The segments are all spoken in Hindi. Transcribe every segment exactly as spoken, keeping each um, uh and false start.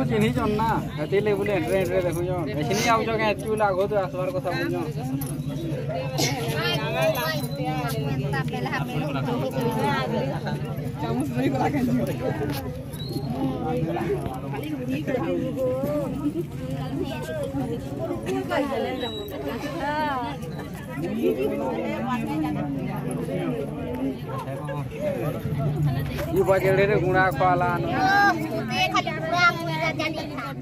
चिन्ही चन ना हती ले बोले एंट्रे एंट्रे देखु जो एछनी आउ जो के एचू लागो तो आसवार কথা बुझो चामच नहीं करा के ये बजेड़े रे गुणा खाला न खाली गुणा मुई जानी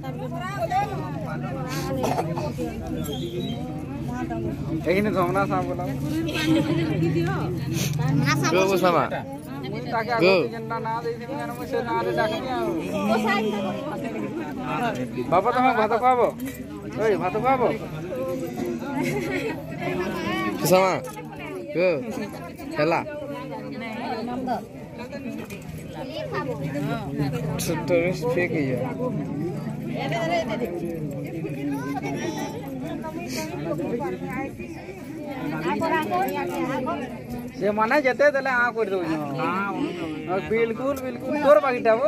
एकिने धमना सा बोला गो गो सामा ताके आगो जन्ना ना देथि बिना म से ना रे डाकनी आ बाबा तुम भात खाबो ओइ भात खाबो सामा गो हेला Terus fake ya. से माने जते तले आ कर दो हां बिल्कुल बिल्कुल तोर बाकीटा वो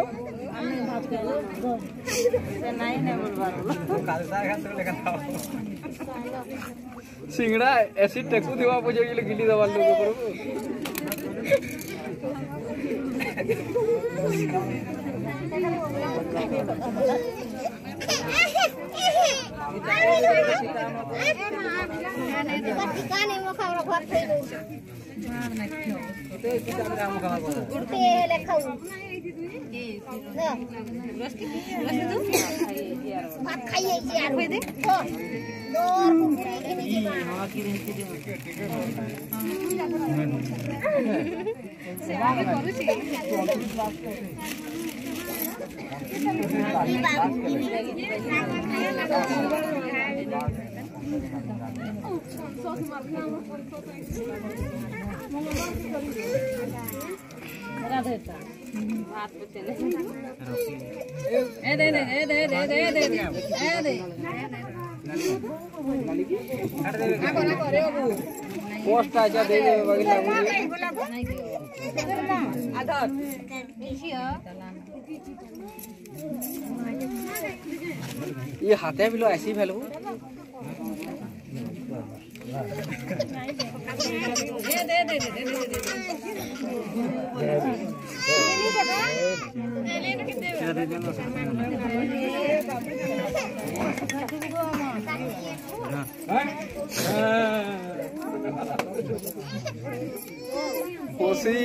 से नहीं ने बोलबार कालसा खातिर लेखा सिंगड़ा एसिड टेकु देवा बुझे गेले गिली दवाल लोग ऊपर काने म खाउरा घर थैलो ते किताब राम खावा गुडते ले खाउ न रस की रस दो भात खाइए यार होय दे तो दोर कुकुरी के नीचे हां की रेंची दे सेवा में करू छी ए दे दे दे दे दे दे दे ए दे पोस्ट आजा दे दे वगैरह आधा ये हाथे भी लो ऐसी भेलू दे दे दे दे कोसी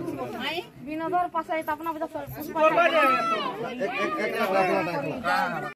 बिना दौर पास अपना